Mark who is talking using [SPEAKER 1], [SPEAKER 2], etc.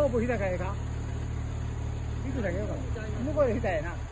[SPEAKER 1] ロープ引いたからええか。行くだけよかった。向こうで引いたらええな。